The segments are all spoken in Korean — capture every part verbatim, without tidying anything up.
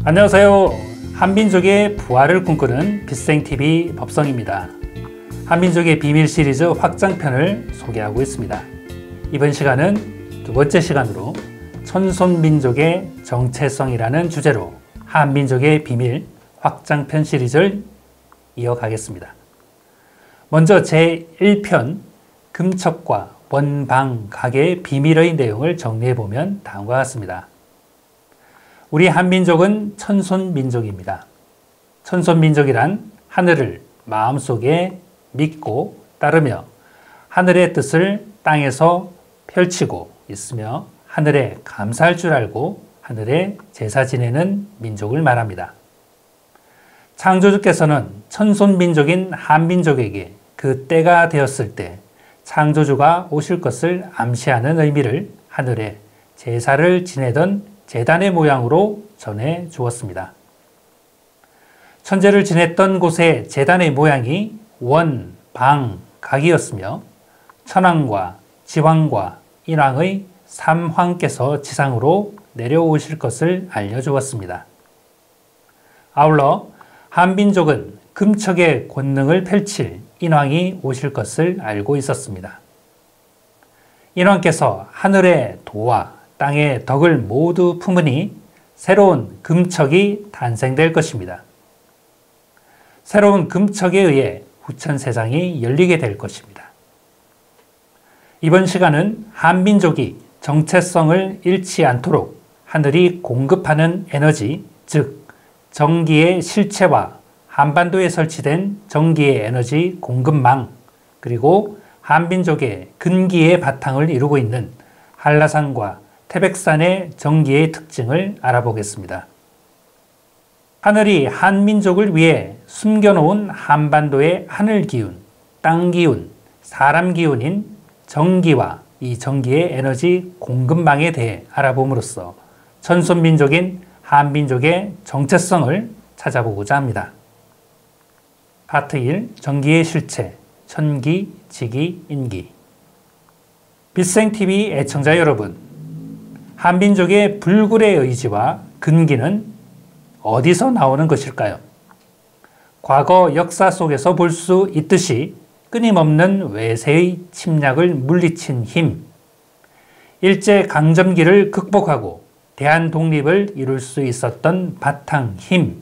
안녕하세요. 한민족의 부활을 꿈꾸는 빛생티비 법성입니다. 한민족의 비밀 시리즈 확장편을 소개하고 있습니다. 이번 시간은 두 번째 시간으로 천손민족의 정체성이라는 주제로 한민족의 비밀 확장편 시리즈를 이어가겠습니다. 먼저 제일 편 금척과 원방각의 비밀의 내용을 정리해보면 다음과 같습니다. 우리 한민족은 천손민족입니다. 천손민족이란 하늘을 마음속에 믿고 따르며 하늘의 뜻을 땅에서 펼치고 있으며 하늘에 감사할 줄 알고 하늘에 제사 지내는 민족을 말합니다. 창조주께서는 천손민족인 한민족에게 그 때가 되었을 때 창조주가 오실 것을 암시하는 의미를 하늘에 제사를 지내던 제단의 모양으로 전해 주었습니다. 천제를 지냈던 곳의 제단의 모양이 원, 방, 각이었으며 천왕과 지왕과 인왕의 삼황께서 지상으로 내려오실 것을 알려주었습니다. 아울러 한민족은 금척의 권능을 펼칠 인왕이 오실 것을 알고 있었습니다. 인왕께서 하늘의 도와 땅의 덕을 모두 품으니 새로운 금척이 탄생될 것입니다. 새로운 금척에 의해 후천 세상이 열리게 될 것입니다. 이번 시간은 한민족이 정체성을 잃지 않도록 하늘이 공급하는 에너지, 즉 정기의 실체와 한반도에 설치된 정기의 에너지 공급망, 그리고 한민족의 근기의 바탕을 이루고 있는 한라산과 태백산의 정기의 특징을 알아보겠습니다. 하늘이 한민족을 위해 숨겨놓은 한반도의 하늘기운, 땅기운, 사람기운인 정기와 이 정기의 에너지 공급망에 대해 알아봄으로써 천손민족인 한민족의 정체성을 찾아보고자 합니다. 파트 일, 정기의 실체, 천기, 지기, 인기. 빛생티비 애청자 여러분, 한민족의 불굴의 의지와 근기는 어디서 나오는 것일까요? 과거 역사 속에서 볼 수 있듯이 끊임없는 외세의 침략을 물리친 힘, 일제강점기를 극복하고 대한 독립을 이룰 수 있었던 바탕 힘,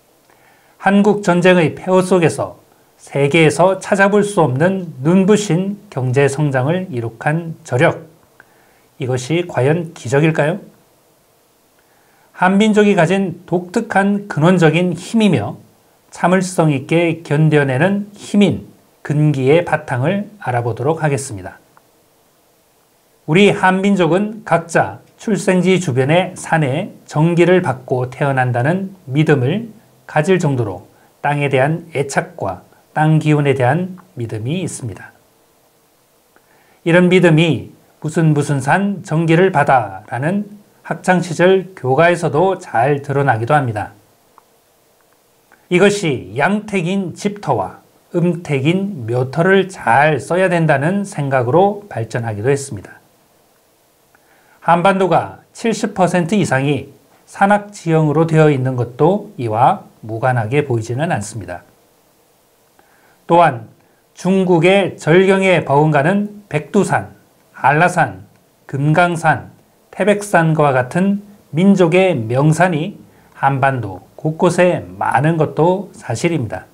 한국전쟁의 폐허 속에서 세계에서 찾아볼 수 없는 눈부신 경제성장을 이룩한 저력, 이것이 과연 기적일까요? 한민족이 가진 독특한 근원적인 힘이며 참을성 있게 견뎌내는 힘인 근기의 바탕을 알아보도록 하겠습니다. 우리 한민족은 각자 출생지 주변의 산에 정기를 받고 태어난다는 믿음을 가질 정도로 땅에 대한 애착과 땅 기운에 대한 믿음이 있습니다. 이런 믿음이 무슨 무슨 산 정기를 받아 라는 학창시절 교과에서도 잘 드러나기도 합니다. 이것이 양택인 집터와 음택인 묘터를 잘 써야 된다는 생각으로 발전하기도 했습니다. 한반도가 칠십 퍼센트 이상이 산악지형으로 되어 있는 것도 이와 무관하게 보이지는 않습니다. 또한 중국의 절경에 버금가는 백두산, 한라산, 금강산, 태백산과 같은 민족의 명산이 한반도 곳곳에 많은 것도 사실입니다.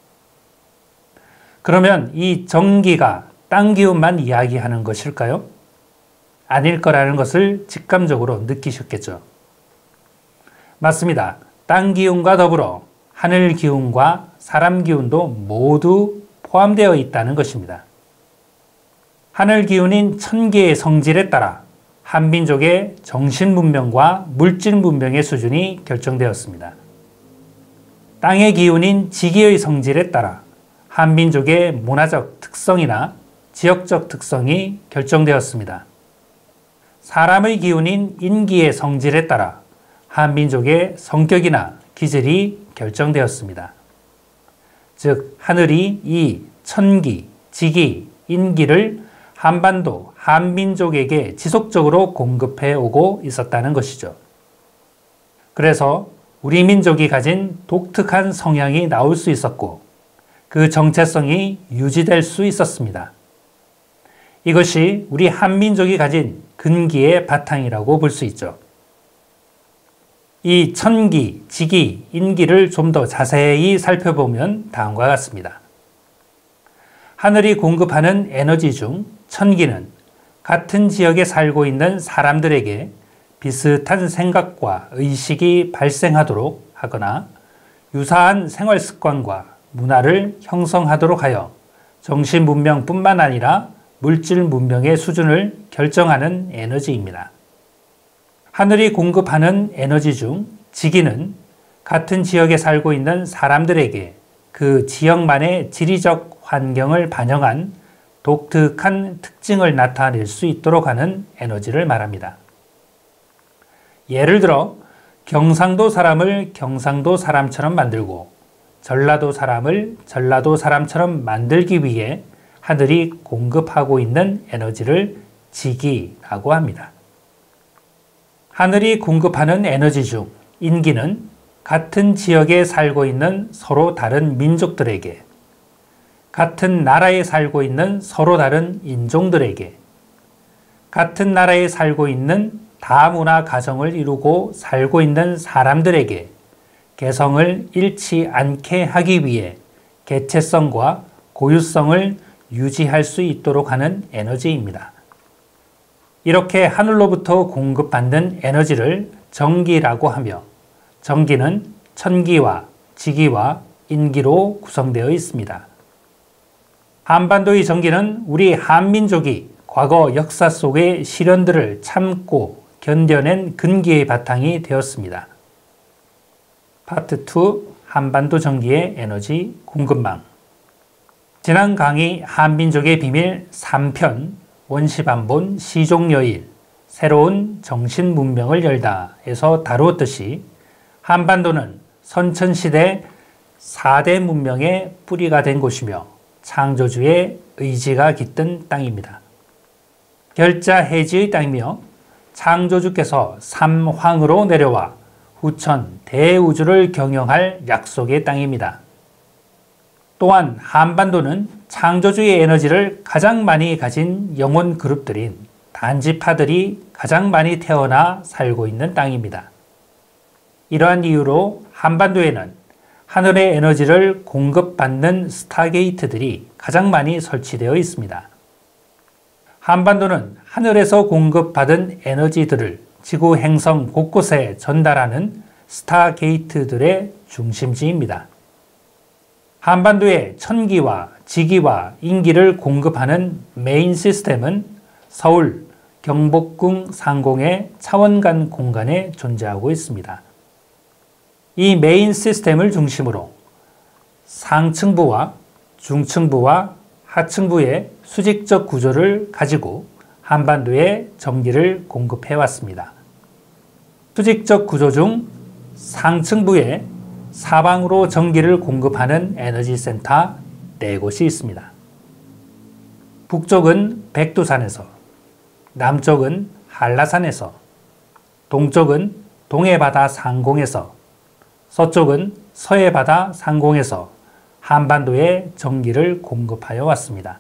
그러면 이 정기가 땅 기운만 이야기하는 것일까요? 아닐 거라는 것을 직감적으로 느끼셨겠죠. 맞습니다. 땅 기운과 더불어 하늘 기운과 사람 기운도 모두 포함되어 있다는 것입니다. 하늘 기운인 천계의 성질에 따라 한민족의 정신 문명과 물질 문명의 수준이 결정되었습니다. 땅의 기운인 지기의 성질에 따라 한민족의 문화적 특성이나 지역적 특성이 결정되었습니다. 사람의 기운인 인기의 성질에 따라 한민족의 성격이나 기질이 결정되었습니다. 즉 하늘이 이 천기, 지기, 인기를 한반도 한민족에게 지속적으로 공급해 오고 있었다는 것이죠. 그래서 우리 민족이 가진 독특한 성향이 나올 수 있었고 그 정체성이 유지될 수 있었습니다. 이것이 우리 한민족이 가진 근기의 바탕이라고 볼 수 있죠. 이 천기, 지기, 인기를 좀 더 자세히 살펴보면 다음과 같습니다. 하늘이 공급하는 에너지 중 천기는 같은 지역에 살고 있는 사람들에게 비슷한 생각과 의식이 발생하도록 하거나 유사한 생활 습관과 문화를 형성하도록 하여 정신 문명뿐만 아니라 물질 문명의 수준을 결정하는 에너지입니다. 하늘이 공급하는 에너지 중 지기는 같은 지역에 살고 있는 사람들에게 그 지역만의 지리적 환경을 반영한 독특한 특징을 나타낼 수 있도록 하는 에너지를 말합니다. 예를 들어 경상도 사람을 경상도 사람처럼 만들고 전라도 사람을 전라도 사람처럼 만들기 위해 하늘이 공급하고 있는 에너지를 지기라고 합니다. 하늘이 공급하는 에너지 중 인기는 같은 지역에 살고 있는 서로 다른 민족들에게, 같은 나라에 살고 있는 서로 다른 인종들에게, 같은 나라에 살고 있는 다문화 가정을 이루고 살고 있는 사람들에게 개성을 잃지 않게 하기 위해 개체성과 고유성을 유지할 수 있도록 하는 에너지입니다. 이렇게 하늘로부터 공급받는 에너지를 정기라고 하며 정기는 천기와 지기와 인기로 구성되어 있습니다. 한반도의 정기는 우리 한민족이 과거 역사 속의 시련들을 참고 견뎌낸 근기의 바탕이 되었습니다. 파트 이 한반도 정기의 에너지 공급망. 지난 강의 한민족의 비밀 삼 편 원시반본 시종여일 새로운 정신문명을 열다에서 다루었듯이 한반도는 선천시대 사 대 문명의 뿌리가 된 곳이며 창조주의 의지가 깃든 땅입니다. 결자해지의 땅이며 창조주께서 삼황으로 내려와 후천 대우주를 경영할 약속의 땅입니다. 또한 한반도는 창조주의 에너지를 가장 많이 가진 영혼 그룹들인 단지파들이 가장 많이 태어나 살고 있는 땅입니다. 이러한 이유로 한반도에는 하늘의 에너지를 공급받는 스타게이트들이 가장 많이 설치되어 있습니다. 한반도는 하늘에서 공급받은 에너지들을 지구 행성 곳곳에 전달하는 스타게이트들의 중심지입니다. 한반도에 천기와 지기와 인기를 공급하는 메인 시스템은 서울, 경복궁 상공의 차원간 공간에 존재하고 있습니다. 이 메인 시스템을 중심으로 상층부와 중층부와 하층부의 수직적 구조를 가지고 한반도에 전기를 공급해 왔습니다. 수직적 구조 중 상층부에 사방으로 전기를 공급하는 에너지 센터 네 곳이 있습니다. 북쪽은 백두산에서, 남쪽은 한라산에서, 동쪽은 동해바다 상공에서, 서쪽은 서해바다 상공에서 한반도에 전기를 공급하여 왔습니다.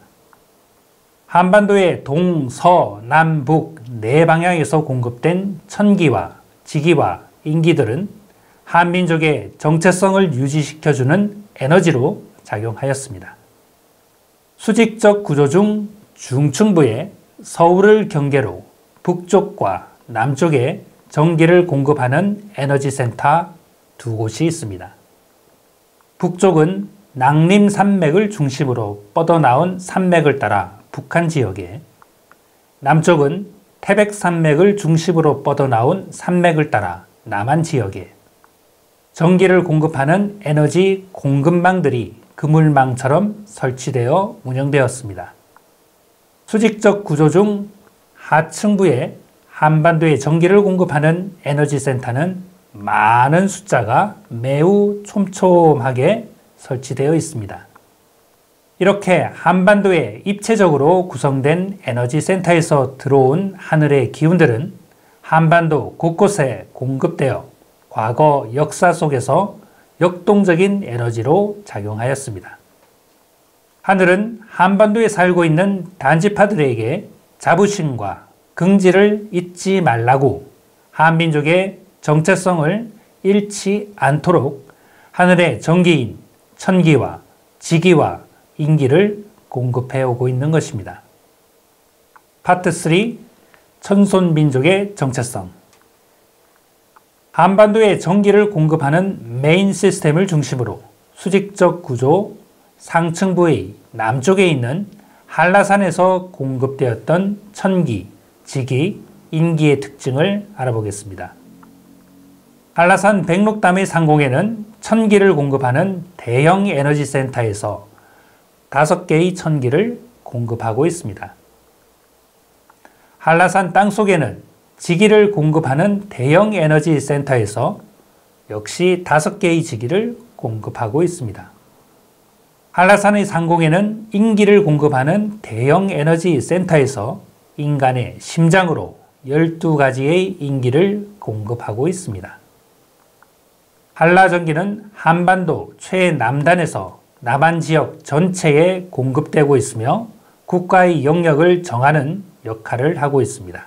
한반도의 동, 서, 남, 북 네 방향에서 공급된 천기와 지기와 인기들은 한민족의 정체성을 유지시켜주는 에너지로 작용하였습니다. 수직적 구조 중 중층부에 서울을 경계로 북쪽과 남쪽에 전기를 공급하는 에너지 센터 두 곳이 있습니다. 북쪽은 낭림산맥을 중심으로 뻗어나온 산맥을 따라 북한 지역에, 남쪽은 태백산맥을 중심으로 뻗어나온 산맥을 따라 남한 지역에 전기를 공급하는 에너지 공급망들이 그물망처럼 설치되어 운영되었습니다. 수직적 구조 중 하층부에 한반도에 전기를 공급하는 에너지 센터는 많은 숫자가 매우 촘촘하게 설치되어 있습니다. 이렇게 한반도에 입체적으로 구성된 에너지 센터에서 들어온 하늘의 기운들은 한반도 곳곳에 공급되어 과거 역사 속에서 역동적인 에너지로 작용하였습니다. 하늘은 한반도에 살고 있는 단지파들에게 자부심과 긍지를 잊지 말라고 한민족의 정체성을 잃지 않도록 하늘의 정기인 천기와 지기와 인기를 공급해 오고 있는 것입니다. 파트 삼. 천손민족의 정체성. 한반도에 전기를 공급하는 메인 시스템을 중심으로 수직적 구조 상층부의 남쪽에 있는 한라산에서 공급되었던 천기, 지기, 인기의 특징을 알아보겠습니다. 한라산 백록담의 상공에는 천기를 공급하는 대형 에너지 센터에서 다섯 개의 천기를 공급하고 있습니다. 한라산 땅속에는 지기를 공급하는 대형 에너지 센터에서 역시 다섯 개의 지기를 공급하고 있습니다. 한라산의 상공에는 인기를 공급하는 대형 에너지 센터에서 인간의 심장으로 열두 가지의 인기를 공급하고 있습니다. 한라전기는 한반도 최남단에서 남한 지역 전체에 공급되고 있으며 국가의 영역을 정하는 역할을 하고 있습니다.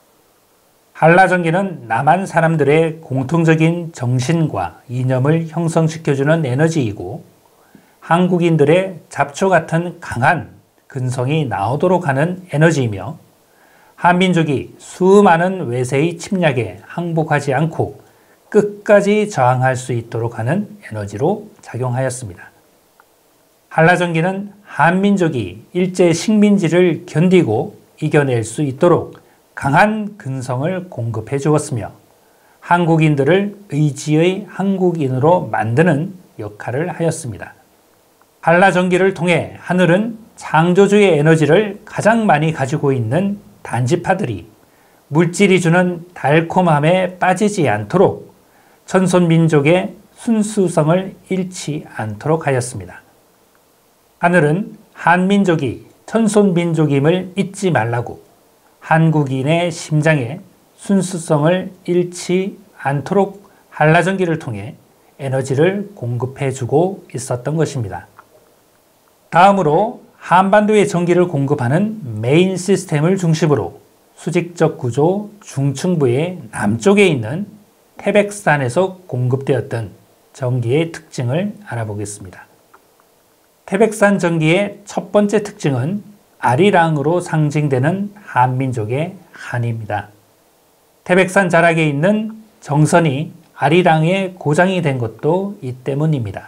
한라전기는 남한 사람들의 공통적인 정신과 이념을 형성시켜주는 에너지이고 한국인들의 잡초 같은 강한 근성이 나오도록 하는 에너지이며 한민족이 수많은 외세의 침략에 항복하지 않고 끝까지 저항할 수 있도록 하는 에너지로 작용하였습니다. 한라전기는 한민족이 일제 식민지를 견디고 이겨낼 수 있도록 강한 근성을 공급해 주었으며 한국인들을 의지의 한국인으로 만드는 역할을 하였습니다. 한라전기를 통해 하늘은 창조주의 에너지를 가장 많이 가지고 있는 단지파들이 물질이 주는 달콤함에 빠지지 않도록 천손민족의 순수성을 잃지 않도록 하였습니다. 하늘은 한민족이 천손민족임을 잊지 말라고 한국인의 심장에 순수성을 잃지 않도록 한라전기를 통해 에너지를 공급해 주고 있었던 것입니다. 다음으로 한반도의 전기를 공급하는 메인 시스템을 중심으로 수직적 구조 중층부의 남쪽에 있는 태백산에서 공급되었던 전기의 특징을 알아보겠습니다. 태백산 전기의 첫 번째 특징은 아리랑으로 상징되는 한민족의 한입니다. 태백산 자락에 있는 정선이 아리랑의 고장이 된 것도 이 때문입니다.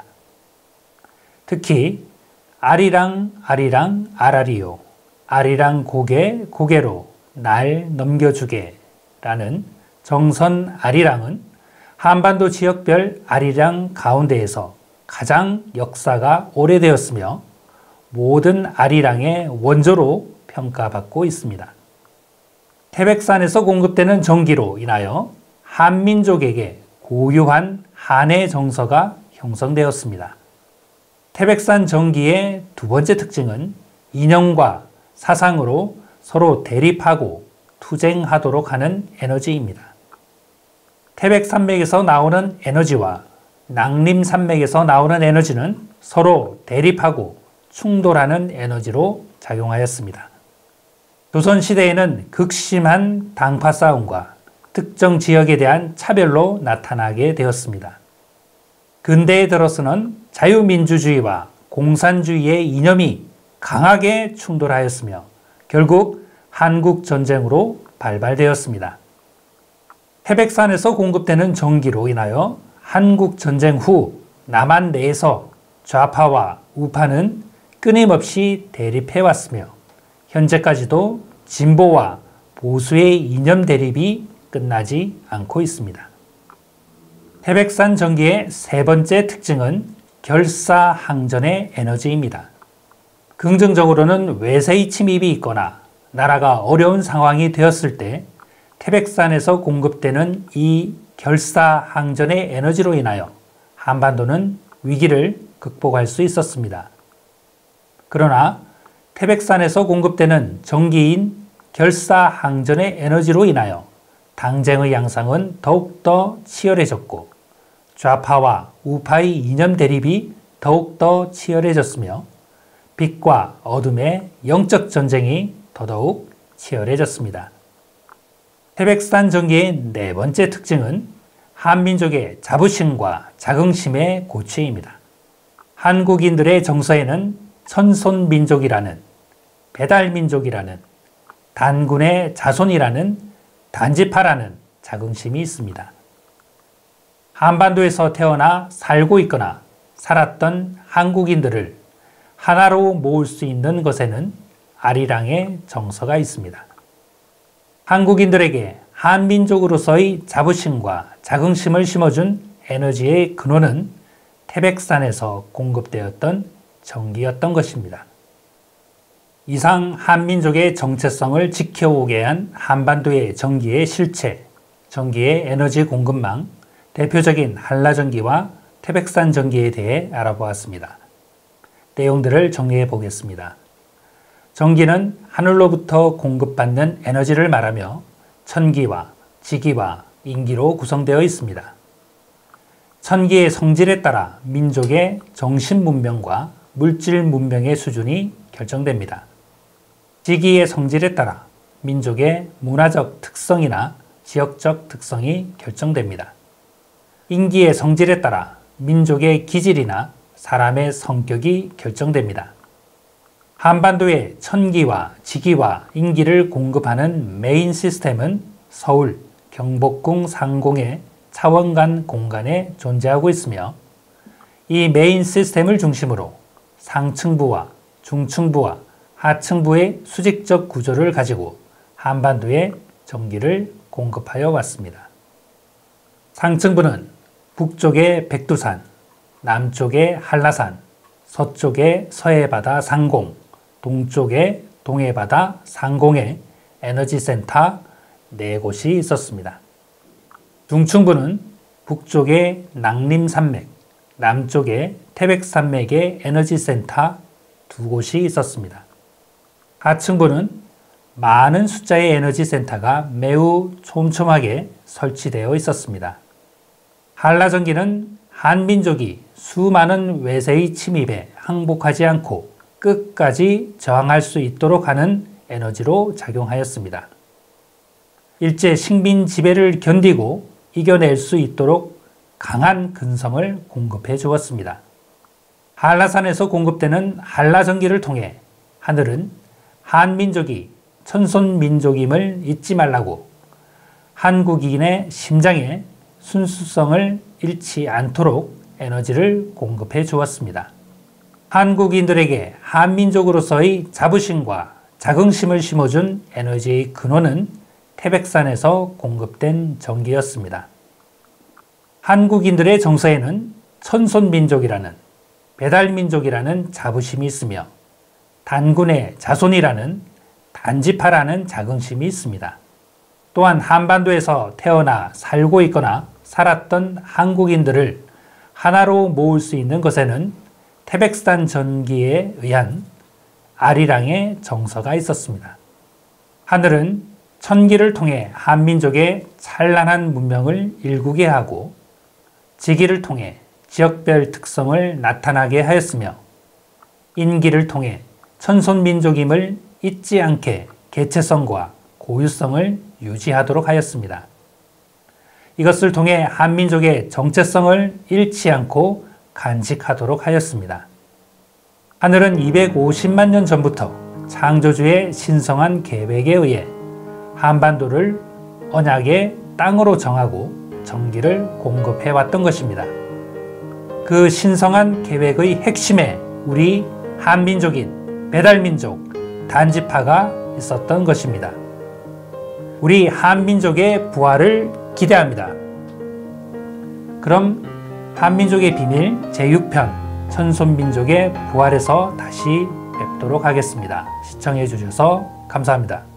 특히 아리랑 아리랑 아라리요 아리랑 고개 고개로 날 넘겨주게 라는 정선 아리랑은 한반도 지역별 아리랑 가운데에서 가장 역사가 오래되었으며 모든 아리랑의 원조로 평가받고 있습니다. 태백산에서 공급되는 전기로 인하여 한민족에게 고유한 한의 정서가 형성되었습니다. 태백산 전기의 두 번째 특징은 이념과 사상으로 서로 대립하고 투쟁하도록 하는 에너지입니다. 태백산맥에서 나오는 에너지와 낭림산맥에서 나오는 에너지는 서로 대립하고 충돌하는 에너지로 작용하였습니다. 조선시대에는 극심한 당파 싸움과 특정 지역에 대한 차별로 나타나게 되었습니다. 근대에 들어서는 자유민주주의와 공산주의의 이념이 강하게 충돌하였으며 결국 한국전쟁으로 발발되었습니다. 태백산에서 공급되는 전기로 인하여 한국전쟁 후 남한 내에서 좌파와 우파는 끊임없이 대립해왔으며 현재까지도 진보와 보수의 이념 대립이 끝나지 않고 있습니다. 태백산 전기의 세 번째 특징은 결사항전의 에너지입니다. 긍정적으로는 외세의 침입이 있거나 나라가 어려운 상황이 되었을 때 태백산에서 공급되는 이 결사항전의 에너지로 인하여 한반도는 위기를 극복할 수 있었습니다. 그러나 태백산에서 공급되는 전기인 결사항전의 에너지로 인하여 당쟁의 양상은 더욱더 치열해졌고 좌파와 우파의 이념 대립이 더욱더 치열해졌으며 빛과 어둠의 영적 전쟁이 더더욱 치열해졌습니다. 태백산 전기의 네 번째 특징은 한민족의 자부심과 자긍심의 고취입니다. 한국인들의 정서에는 천손민족이라는, 배달민족이라는, 단군의 자손이라는, 단지파라는 자긍심이 있습니다. 한반도에서 태어나 살고 있거나 살았던 한국인들을 하나로 모을 수 있는 것에는 아리랑의 정서가 있습니다. 한국인들에게 한민족으로서의 자부심과 자긍심을 심어준 에너지의 근원은 태백산에서 공급되었던 전기였던 것입니다. 이상 한민족의 정체성을 지켜오게 한 한반도의 전기의 실체, 전기의 에너지 공급망, 대표적인 한라전기와 태백산 전기에 대해 알아보았습니다. 내용들을 정리해 보겠습니다. 전기는 하늘로부터 공급받는 에너지를 말하며 천기와 지기와 인기로 구성되어 있습니다. 천기의 성질에 따라 민족의 정신 문명과 물질 문명의 수준이 결정됩니다. 지기의 성질에 따라 민족의 문화적 특성이나 지역적 특성이 결정됩니다. 인기의 성질에 따라 민족의 기질이나 사람의 성격이 결정됩니다. 한반도의 천기와 지기와 인기를 공급하는 메인 시스템은 서울, 경복궁 상공의 차원간 공간에 존재하고 있으며 이 메인 시스템을 중심으로 상층부와 중층부와 하층부의 수직적 구조를 가지고 한반도에 전기를 공급하여 왔습니다. 상층부는 북쪽의 백두산, 남쪽의 한라산, 서쪽의 서해바다 상공, 동쪽의 동해바다 상공에 에너지센터 네 곳이 있었습니다. 중층부는 북쪽의 낭림산맥, 남쪽의 태백산맥의 에너지센터 두 곳이 있었습니다. 하층부는 많은 숫자의 에너지센터가 매우 촘촘하게 설치되어 있었습니다. 한라전기는 한민족이 수많은 외세의 침입에 항복하지 않고 끝까지 저항할 수 있도록 하는 에너지로 작용하였습니다. 일제 식민 지배를 견디고 이겨낼 수 있도록 강한 근성을 공급해 주었습니다. 한라산에서 공급되는 한라전기를 통해 하늘은 한민족이 천손민족임을 잊지 말라고 한국인의 심장에 순수성을 잃지 않도록 에너지를 공급해 주었습니다. 한국인들에게 한민족으로서의 자부심과 자긍심을 심어준 에너지의 근원은 태백산에서 공급된 전기였습니다. 한국인들의 정서에는 천손민족이라는, 배달민족이라는 자부심이 있으며 단군의 자손이라는, 단지파라는 자긍심이 있습니다. 또한 한반도에서 태어나 살고 있거나 살았던 한국인들을 하나로 모을 수 있는 것에는 태백산 전기에 의한 아리랑의 정서가 있었습니다. 하늘은 천기를 통해 한민족의 찬란한 문명을 일구게 하고 지기를 통해 지역별 특성을 나타나게 하였으며 인기를 통해 천손민족임을 잊지 않게 개체성과 고유성을 유지하도록 하였습니다. 이것을 통해 한민족의 정체성을 잃지 않고 간직하도록 하였습니다. 하늘은 이백오십만 년 전부터 창조주의 신성한 계획에 의해 한반도를 언약의 땅으로 정하고 전기를 공급해 왔던 것입니다. 그 신성한 계획의 핵심에 우리 한민족인 배달민족, 단지파가 있었던 것입니다. 우리 한민족의 부활을 기대합니다. 그럼 한민족의 비밀 제육 편 천손민족의 부활에서 다시 뵙도록 하겠습니다. 시청해 주셔서 감사합니다.